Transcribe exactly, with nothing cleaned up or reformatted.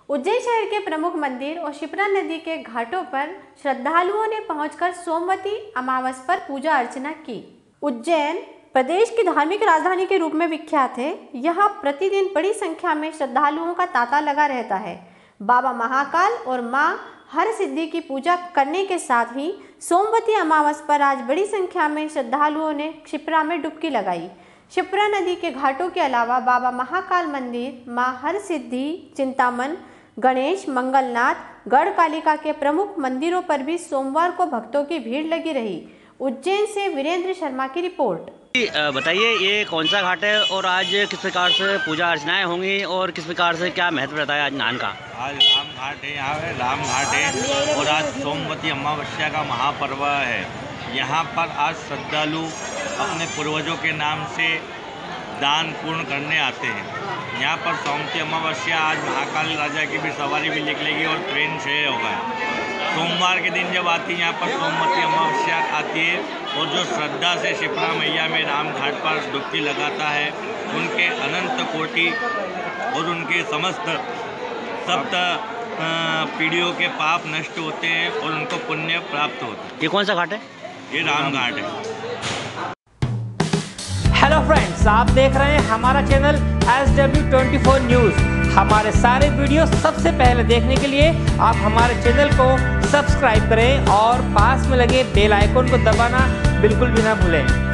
उज्जैन शहर के प्रमुख मंदिर और शिप्रा नदी के घाटों पर श्रद्धालुओं ने पहुंचकर सोमवती अमावस पर पूजा अर्चना की। उज्जैन प्रदेश की धार्मिक राजधानी के रूप में विख्यात है। यहाँ प्रतिदिन बड़ी संख्या में श्रद्धालुओं का तांता लगा रहता है। बाबा महाकाल और मां हर सिद्धि की पूजा करने के साथ ही सोमवती अमावस पर आज बड़ी संख्या में श्रद्धालुओं ने शिप्रा में डुबकी लगाई। शिप्रा नदी के घाटों के अलावा बाबा महाकाल मंदिर, मां हर सिद्धि, चिंतामन, गणेश, मंगलनाथ, गढ़कालिका के प्रमुख मंदिरों पर भी सोमवार को भक्तों की भीड़ लगी रही। उज्जैन से वीरेंद्र शर्मा की रिपोर्ट। बताइए, ये कौन सा घाट है और आज किस प्रकार से पूजा अर्चनाएं होंगी और किस प्रकार से क्या महत्व रहता है आज स्नान का? आज राम घाट है, यहाँ पे राम घाट है और आज सोमवती अमावस्या का महापर्व है। यहाँ पर आज श्रद्धालु अपने पूर्वजों के नाम से दान पूर्ण करने आते हैं। यहाँ पर सोमवती अमावस्या आज महाकाल राजा की भी सवारी भी निकलेगी और ट्रेन से होगा। सोमवार के दिन जब आती है यहाँ पर सोमवती अमावस्या आती है और जो श्रद्धा से शिप्रा मैया में राम घाट पर डुबकी लगाता है उनके अनंत कोटि और उनके समस्त सप्त पीढ़ियों के पाप नष्ट होते हैं और उनको पुण्य प्राप्त होता है। ये कौन सा घाट है? ये राम घाट है। हेलो फ्रेंड्स, आप देख रहे हैं हमारा channel S W twenty four news. हमारे सारे वीडियो सबसे पहले देखने के लिए आप हमारे चैनल को सब्सक्राइब करें और पास में लगे बेल आइकन को दबाना बिल्कुल भी ना भूलें।